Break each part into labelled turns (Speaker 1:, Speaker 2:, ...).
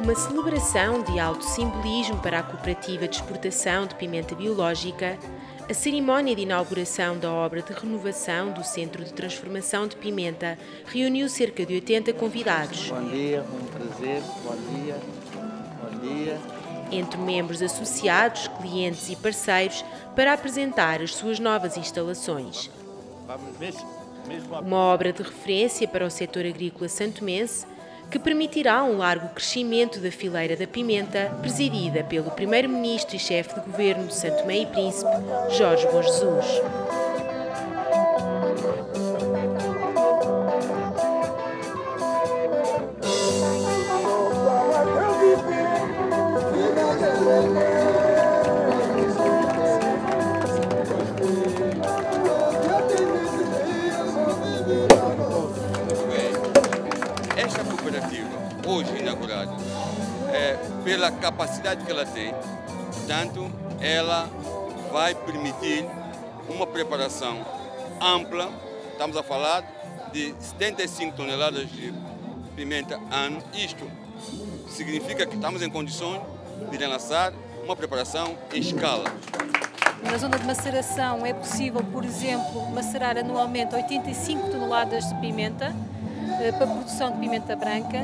Speaker 1: uma celebração de alto simbolismo para a Cooperativa de Exportação de Pimenta Biológica, a cerimónia de inauguração da obra de renovação do Centro de Transformação de Pimenta reuniu cerca de 80 convidados.
Speaker 2: Bom dia, um prazer, bom dia, bom dia.
Speaker 1: Entre membros associados, clientes e parceiros, para apresentar as suas novas instalações. Uma obra de referência para o setor agrícola santomense, que permitirá um largo crescimento da fileira da pimenta, presidida pelo Primeiro-Ministro e Chefe de Governo de Santo Tomé e Príncipe, Jorge Bom Jesus.
Speaker 3: Esta cooperativa, hoje inaugurada, pela capacidade que ela tem, portanto, ela vai permitir uma preparação ampla. Estamos a falar de 75 toneladas de pimenta ano. Isto significa que estamos em condições de lançar uma preparação em escala.
Speaker 4: Na zona de maceração é possível, por exemplo, macerar anualmente 85 toneladas de pimenta para a produção de pimenta branca.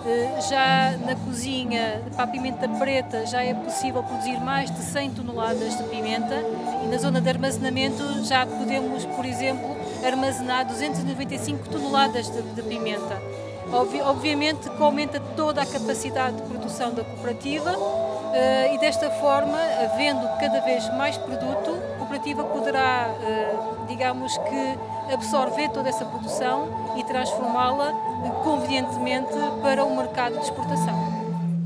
Speaker 4: Já na cozinha, para a pimenta preta, já é possível produzir mais de 100 toneladas de pimenta. E na zona de armazenamento já podemos, por exemplo, armazenar 295 toneladas de pimenta. Obviamente que aumenta toda a capacidade de produção da cooperativa e desta forma, havendo cada vez mais produto, a cooperativa poderá, digamos que, absorver toda essa produção e transformá-la convenientemente para o mercado de exportação.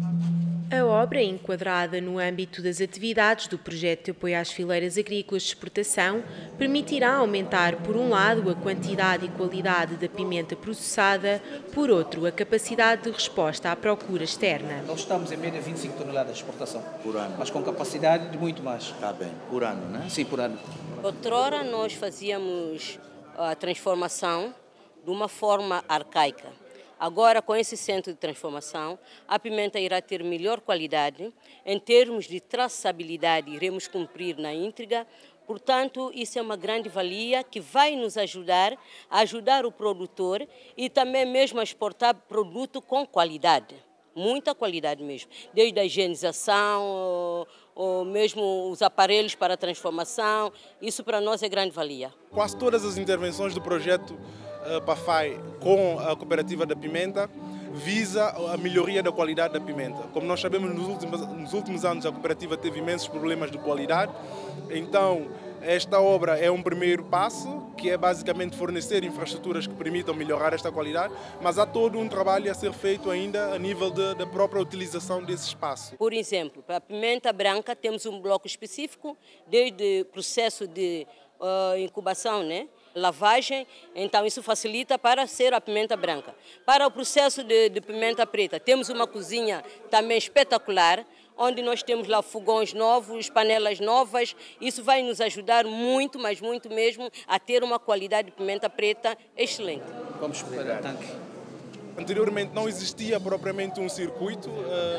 Speaker 1: A obra, enquadrada no âmbito das atividades do projeto de apoio às fileiras agrícolas de exportação, permitirá aumentar, por um lado, a quantidade e qualidade da pimenta processada, por outro, a capacidade de resposta à procura externa.
Speaker 5: Nós estamos em média 25 toneladas de exportação.
Speaker 2: Por ano.
Speaker 5: Mas com capacidade de muito mais.
Speaker 2: Está bem, por ano, né?
Speaker 5: Sim, por ano.
Speaker 6: Outrora nós fazíamos a transformação de uma forma arcaica. Agora, com esse centro de transformação, a pimenta irá ter melhor qualidade. Em termos de traçabilidade, iremos cumprir na íntegra. Portanto, isso é uma grande valia que vai nos ajudar a ajudar o produtor e também mesmo a exportar produto com qualidade. Muita qualidade mesmo, desde a higienização, ou mesmo os aparelhos para a transformação, isso para nós é grande valia.
Speaker 7: Quase todas as intervenções do projeto PAFAI com a Cooperativa da Pimenta visa a melhoria da qualidade da pimenta. Como nós sabemos, nos últimos anos a cooperativa teve imensos problemas de qualidade, então esta obra é um primeiro passo, que é basicamente fornecer infraestruturas que permitam melhorar esta qualidade, mas há todo um trabalho a ser feito ainda a nível da própria utilização desse espaço.
Speaker 6: Por exemplo, para a pimenta branca temos um bloco específico, desde o processo de incubação, né? Lavagem, então isso facilita para ser a pimenta branca. Para o processo de pimenta preta, temos uma cozinha também espetacular, onde nós temos lá fogões novos, panelas novas. Isso vai nos ajudar muito, mas muito mesmo, a ter uma qualidade de pimenta preta excelente.
Speaker 5: Vamos preparar o tanque.
Speaker 7: Anteriormente não existia propriamente um circuito,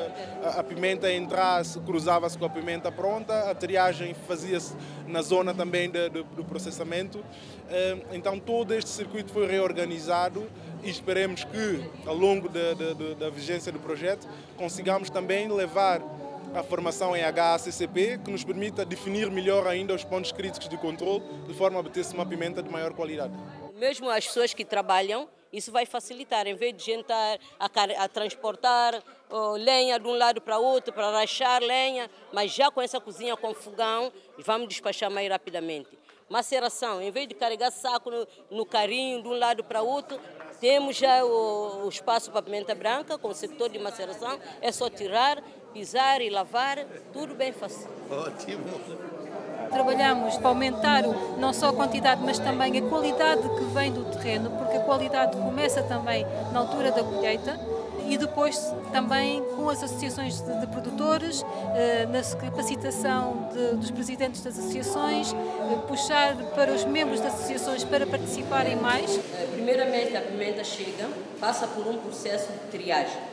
Speaker 7: a pimenta entrasse, cruzava-se com a pimenta pronta, a triagem fazia-se na zona também do processamento. Então todo este circuito foi reorganizado e esperemos que ao longo da vigência do projeto consigamos também levar a formação em HACCP, que nos permita definir melhor ainda os pontos críticos de controle, de forma a obter-se uma pimenta de maior qualidade.
Speaker 6: Mesmo as pessoas que trabalham, isso vai facilitar, em vez de gente estar a transportar lenha de um lado para outro, para rachar lenha, mas já com essa cozinha com fogão, vamos despachar mais rapidamente. Maceração, em vez de carregar saco no carrinho de um lado para outro, temos já o espaço para a pimenta branca, com o setor de maceração, é só tirar, pisar e lavar, tudo bem fácil.
Speaker 2: Ótimo!
Speaker 4: Trabalhamos para aumentar não só a quantidade, mas também a qualidade que vem do terreno, porque a qualidade começa também na altura da colheita e depois também com as associações de produtores, na capacitação dos presidentes das associações, puxar para os membros das associações para participarem mais.
Speaker 6: Primeiramente, a pimenta chega, passa por um processo de triagem.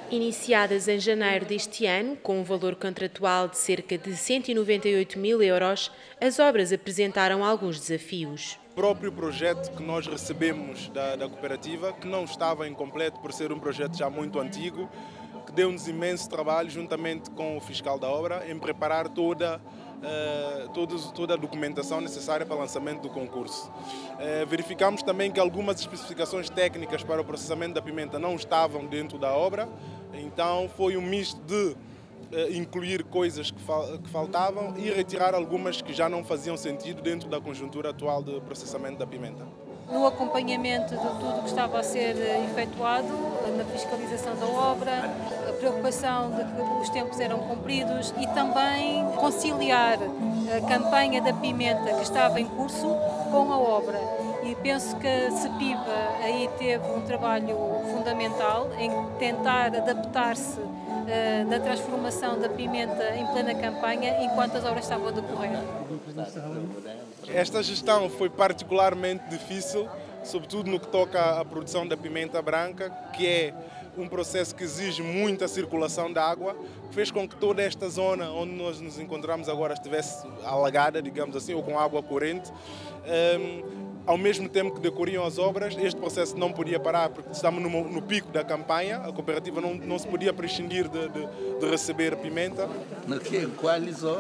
Speaker 1: Iniciadas em janeiro deste ano, com um valor contratual de cerca de 198 mil euros, as obras apresentaram alguns desafios.
Speaker 7: O próprio projeto que nós recebemos da cooperativa, que não estava incompleto por ser um projeto já muito antigo, que deu-nos imenso trabalho, juntamente com o fiscal da obra, em preparar toda a documentação necessária para o lançamento do concurso. Verificamos também que algumas especificações técnicas para o processamento da pimenta não estavam dentro da obra, então foi um misto de incluir coisas que faltavam e retirar algumas que já não faziam sentido dentro da conjuntura atual de processamento da pimenta.
Speaker 4: No acompanhamento de tudo que estava a ser efetuado, na fiscalização da obra, a preocupação de que os tempos eram cumpridos e também conciliar a campanha da pimenta que estava em curso com a obra. E penso que a CEPIBA aí teve um trabalho fundamental em tentar adaptar-se na transformação da pimenta em plena campanha enquanto as obras estavam a decorrer.
Speaker 7: Esta gestão foi particularmente difícil, sobretudo no que toca à produção da pimenta branca, que é um processo que exige muita circulação de água, fez com que toda esta zona onde nós nos encontramos agora estivesse alagada, digamos assim, ou com água corrente. Ao mesmo tempo que decorriam as obras, este processo não podia parar, porque estamos no pico da campanha, a cooperativa não se podia prescindir de receber pimenta.
Speaker 2: No que? Qualizou?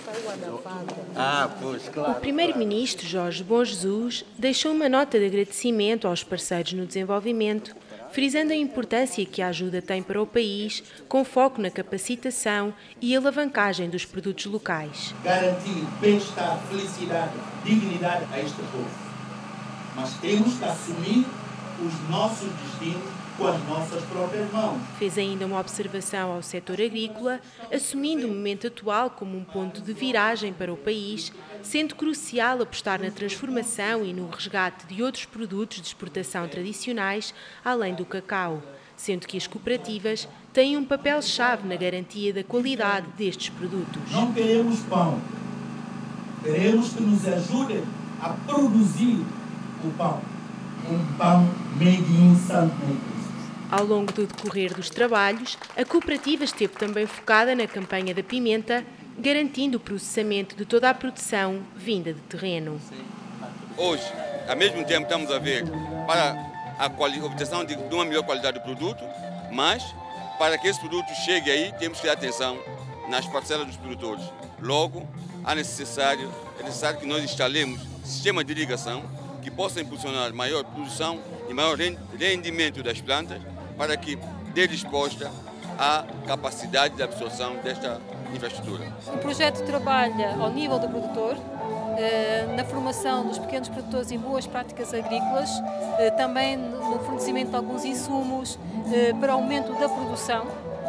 Speaker 2: Pois, claro.
Speaker 1: O primeiro-ministro Jorge Bom Jesus deixou uma nota de agradecimento aos parceiros no desenvolvimento, frisando a importância que a ajuda tem para o país, com foco na capacitação e alavancagem dos produtos locais.
Speaker 8: Garantir bem-estar, felicidade, dignidade a este povo. Mas temos que assumir os nossos destinos com as nossas próprias mãos.
Speaker 1: Fez ainda uma observação ao setor agrícola, assumindo o momento atual como um ponto de viragem para o país, sendo crucial apostar na transformação e no resgate de outros produtos de exportação tradicionais, além do cacau, sendo que as cooperativas têm um papel-chave na garantia da qualidade destes produtos.
Speaker 8: Não queremos pão, queremos que nos ajudem a produzir o pão, um pão made in Santo Meio.
Speaker 1: Ao longo do decorrer dos trabalhos, a cooperativa esteve também focada na campanha da pimenta, garantindo o processamento de toda a produção vinda de terreno.
Speaker 3: Hoje, ao mesmo tempo, estamos a ver para a obtenção de uma melhor qualidade do produto, mas para que esse produto chegue aí, temos que ter atenção nas parcelas dos produtores. Logo, é necessário que nós instalemos sistema de irrigação que possa impulsionar maior produção e maior rendimento das plantas para que dê resposta à capacidade de absorção desta infraestrutura.
Speaker 4: O projeto trabalha ao nível do produtor, na formação dos pequenos produtores em boas práticas agrícolas, também no fornecimento de alguns insumos para aumento da produção,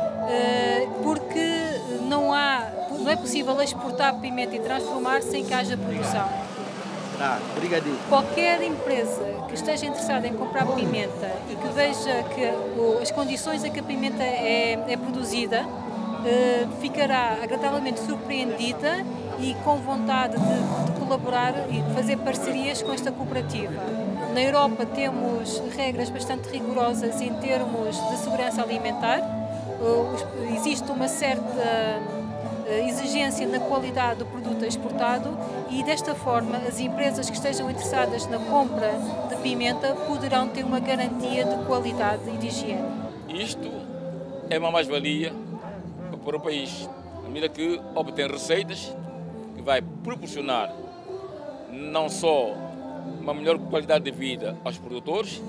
Speaker 4: porque não é possível exportar pimenta e transformar sem que haja produção.
Speaker 2: Obrigadinho.
Speaker 4: Qualquer empresa que esteja interessada em comprar pimenta e que veja que as condições em que a pimenta é produzida, ficará agradavelmente surpreendida e com vontade de colaborar e de fazer parcerias com esta cooperativa. Na Europa temos regras bastante rigorosas em termos de segurança alimentar, existe uma certa exigência na qualidade do produto exportado e desta forma as empresas que estejam interessadas na compra de pimenta poderão ter uma garantia de qualidade e de higiene.
Speaker 9: Isto é uma mais-valia para o país, à medida que obtém receitas que vai proporcionar não só uma melhor qualidade de vida aos produtores,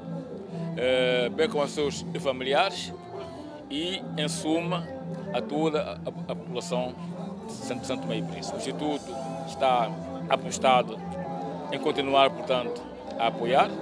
Speaker 9: bem como aos seus familiares e, em suma, a toda a população de Santo Meio Príncipe. O Instituto está apostado em continuar, portanto, a apoiar,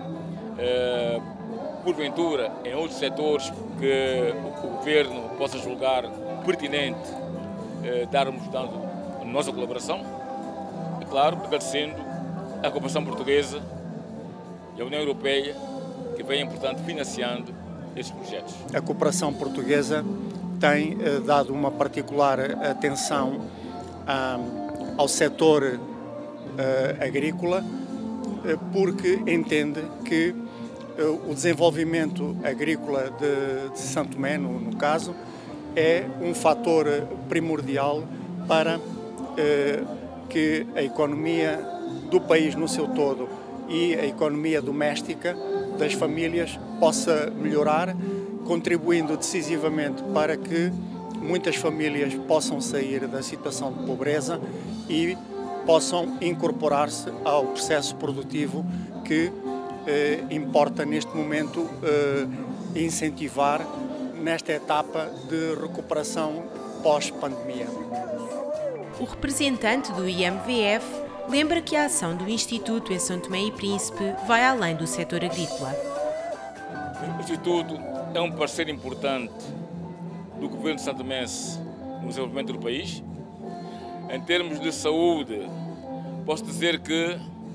Speaker 9: porventura, em outros setores que o Governo possa julgar pertinente darmos a nossa colaboração, e, claro, agradecendo a cooperação portuguesa e a União Europeia, que vem, portanto, financiando estes projetos.
Speaker 10: A cooperação portuguesa tem dado uma particular atenção ao setor agrícola, porque entende que o desenvolvimento agrícola de São Tomé, no caso, é um fator primordial para que a economia do país no seu todo e a economia doméstica das famílias possa melhorar, contribuindo decisivamente para que muitas famílias possam sair da situação de pobreza e possam incorporar-se ao processo produtivo que importa neste momento incentivar nesta etapa de recuperação pós-pandemia.
Speaker 1: O representante do IMVF lembra que a ação do Instituto em São Tomé e Príncipe vai além do setor agrícola.
Speaker 9: O Instituto é um parceiro importante do governo santomense no desenvolvimento do país. Em termos de saúde, posso dizer que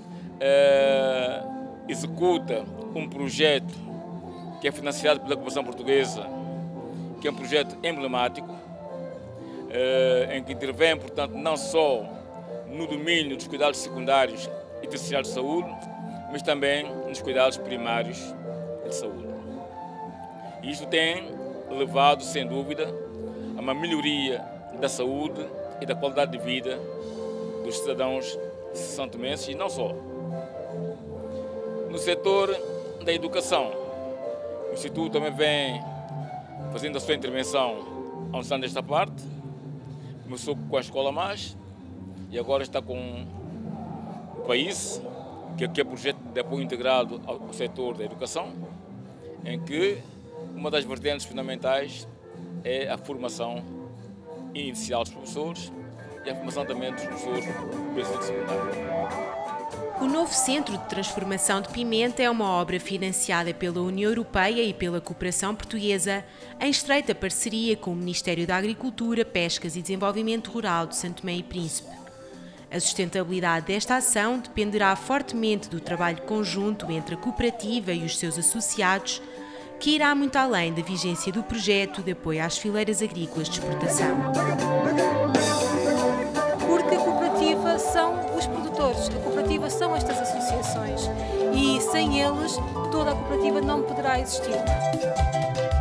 Speaker 9: executa um projeto que é financiado pela Cooperação Portuguesa, que é um projeto emblemático, em que intervém, portanto, não só no domínio dos cuidados secundários e terciários de saúde, mas também nos cuidados primários de saúde. E isto tem levado, sem dúvida, a uma melhoria da saúde e da qualidade de vida dos cidadãos santomenses, e não só. No setor da educação, o Instituto também vem fazendo a sua intervenção há uns anos desta parte. Começou com a Escola Mais e agora está com o País, que é o projeto de apoio integrado ao setor da educação, em que uma das vertentes fundamentais é a formação inicial dos professores e a formação também dos professores do ensino secundário.
Speaker 1: O novo Centro de Transformação de Pimenta é uma obra financiada pela União Europeia e pela Cooperação Portuguesa, em estreita parceria com o Ministério da Agricultura, Pescas e Desenvolvimento Rural de São Tomé e Príncipe. A sustentabilidade desta ação dependerá fortemente do trabalho conjunto entre a cooperativa e os seus associados, que irá muito além da vigência do projeto de apoio às fileiras agrícolas de exportação.
Speaker 4: Porque a cooperativa são os produtores, a cooperativa são estas associações e sem eles toda a cooperativa não poderá existir.